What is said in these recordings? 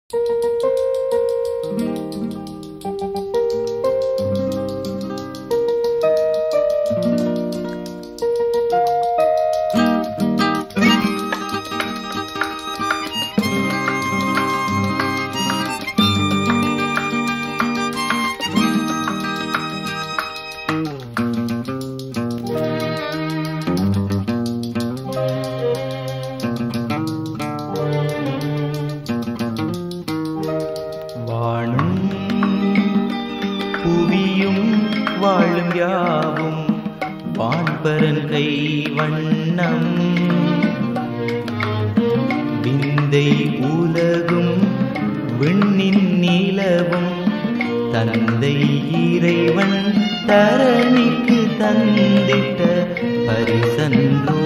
வாழும் யாவும் வான்பரன் கை வண்ணம் விந்தை உலகும் விண்ணின் நிலவும் தந்தை இறைவன் தரணிக்கு தந்திட்ட பரிசன்றோ.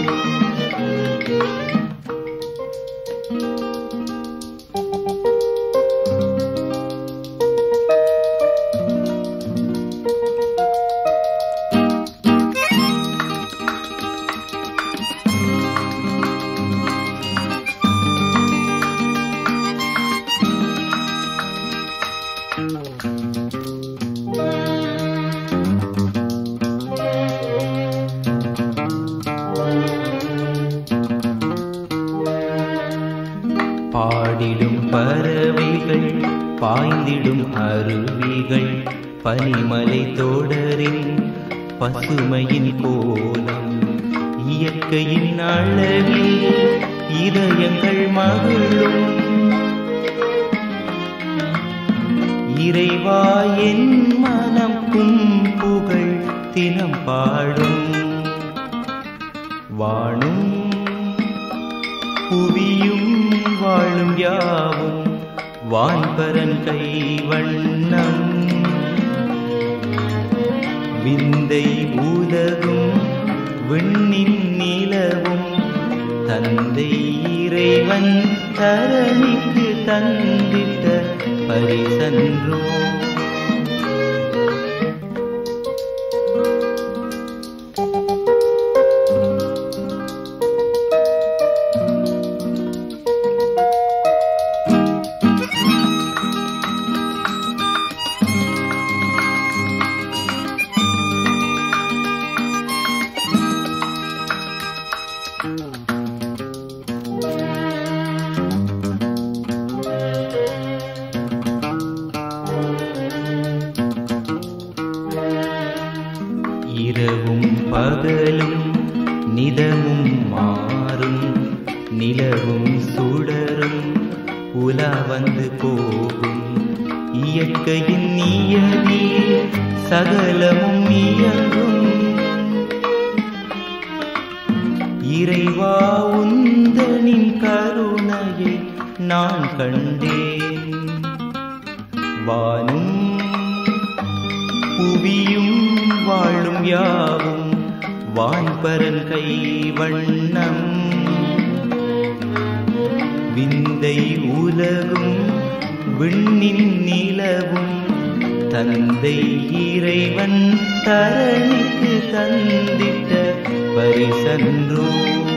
பாடிடும் பறவைகள் பாய்ந்திடும் அருவிகள் பனிமலை தோடரின் பசுமையின் கோலம் இயற்கையின் அழகில் இதயங்கள் மகிழும். இறைவா என் மனம் புகழ் தினம் பாடும். வானும் புவியும் வாழும் யாவும் வான்பரன் கை வண்ணம் விந்தை உலகும் விண்ணின் நிலவும் தந்தை இறைவன் தரணிக்கு தந்திட்ட பரிசன்றோ. இரவும் பகலும் நிதமும் மாறும் நிலவும் சுடரும் உலா வந்து போகும் இயற்கையின் நியதி சகலமும் இயங்கும். இறைவா உந்தனின் கருணையை நான் கண்டேன். வானும் புவியும் வாழும் யாவும் வான்பரன் கை வண்ணம் விந்தை உலகும் விண்ணின் நிலவும் தந்தை இறைவன் தரணிக்கு தந்திட்ட பரிசன்றோ.